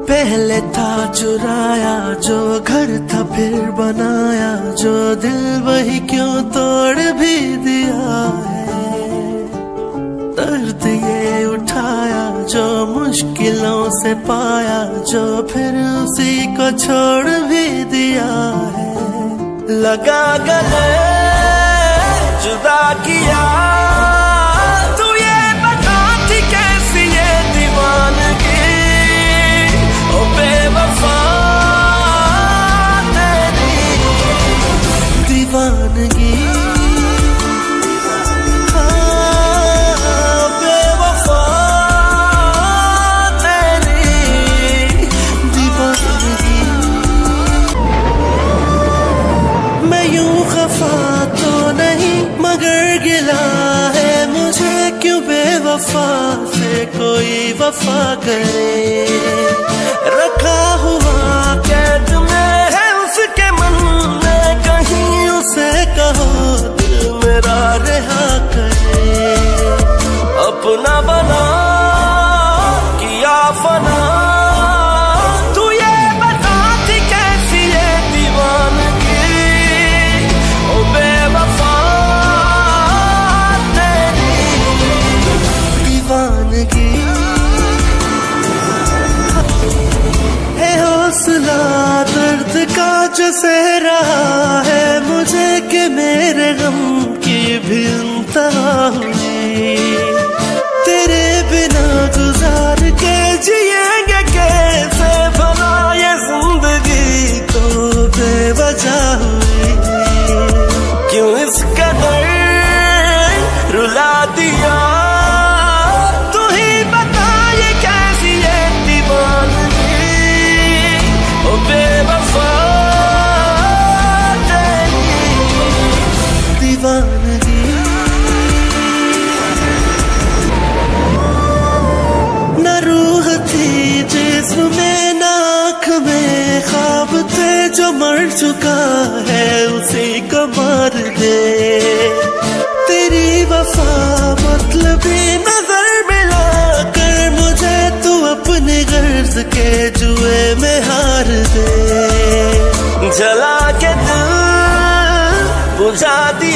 पहले था चुराया जो घर था फिर बनाया जो दिल वही क्यों तोड़ भी दिया है। दर्द ये उठाया जो मुश्किलों से पाया जो फिर उसी को छोड़ भी दिया है। लगा गले जुदा किया तू ये बता थी कैसी ये दीवानगी ओ बेवफा तेरी दीवानगी। वफा से कोई वफा करे रखा हुआ कैद में है उसके मन में कहीं उसे कहो दिल मेरा रहा करे। अपना बना किया फना तू ये बता थी कैसी ये दीवानगी ओ बेवफा दीवानगी। है हौसला दर्द का जो सह रहा है मुझे कि मेरे गम की भी इंतहा हुई। तेरे बिना गुजार के जिएंगे कैसे भला ये जिंदगी को बेवजह हुई। क्यों इस कदर रुला दिया दीवानगी। न रूह थी जिस्म में न आँख में ख्वाब थे जो मर चुका है उसी को मार दे। तेरी वफा मतलबी नजर मिला कर मुझे तू अपने गर्ज के जुए में हार दे। जला के दिल बुझा